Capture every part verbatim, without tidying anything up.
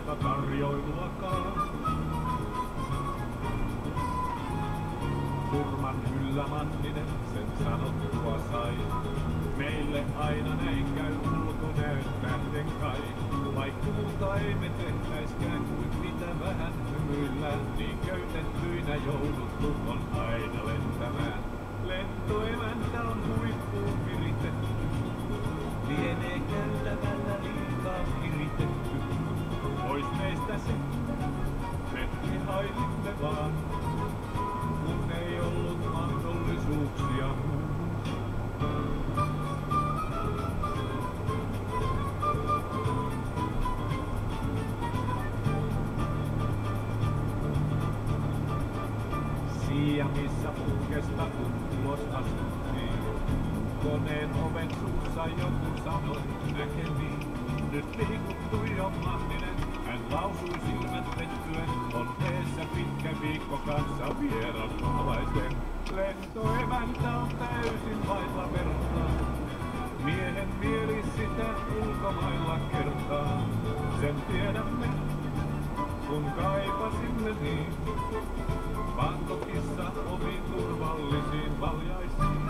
sellaista tarjoiluakaan. Surman Yllä Manninen sen sanottua sai. Meille aina näin käy ulkonäön tähden kai. Vaik muuta ei me tehtäiskään kuin mitä vähän hymyillään, niin köytettyinä jouduttu on aina lentämään. Lentoemäntä on huippuun viritetty, lienee käytävällä liikaa kiritetty. Pois meistä se, me ihailimme vaan, kun ei ollut mahdollisuuksia muuhun. Ja missä putkesta kun ulos astuttiin, koneen oven suussa joku sanoi näkemiin. Nyt liikuttui jo Manninen, hän lausui silmät vettyen, on teessä pitkä viikko kanssa vierasmaalaisten. Lentoemäntä on täysin vailla vertaa, miehen mieli sitä ulkomailla kertaa. Sen tiedämme, kun kaipasimme niin. Bangkokissa omiin turvallisiin valjaisiin.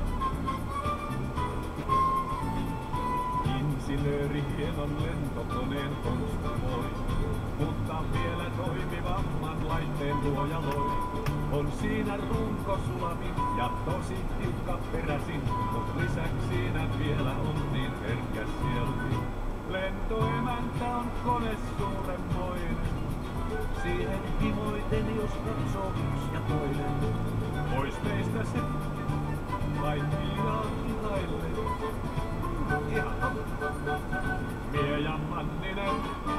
Insinööri hienon lentokoneen konstruoi, mutta vielä toimivamman laitteen luoja loi. On siinä runko sulavin ja tosi tiukka peräsin, mut lisäksi siinä vielä on niin herkkä sielukin. Lentoemäntä on kone suuremmoinen. Siihen himoiten, jos katsoo yksi ja toinen. Pois meistä se, vain hiljaa ihaille. Ihan Mie ja Manninen.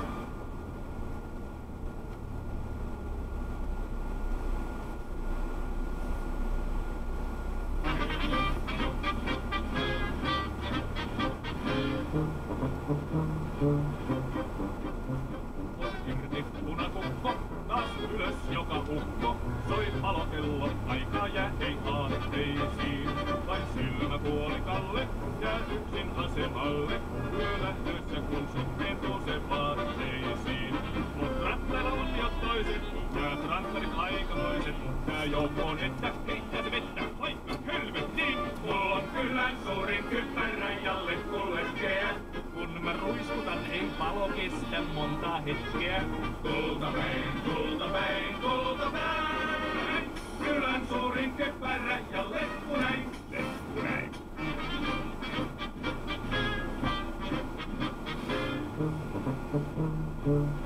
Irti punakukko, taas ylös joka ukko. Soi palokello, aikaa jää ei aatteisiin. Vain silmäpuolikalle jää yksin asemalle. Yölähtössä kun suhteen nousee vaatteisiin. Mut rattailla on jo toiset, ja ranttarit aikamoiset. Tää joukko on että heittää se vettä, vaikka helvettiin. Mulla on kylän suurin kypärä ja lekkullekeä. Kun mä ruiskutan, ei palo kestä monta hetkeä. Kultapäin, kultapäin, kultapäin. Kylän suurin kypärä ja letku näin, letku näin. Thank you.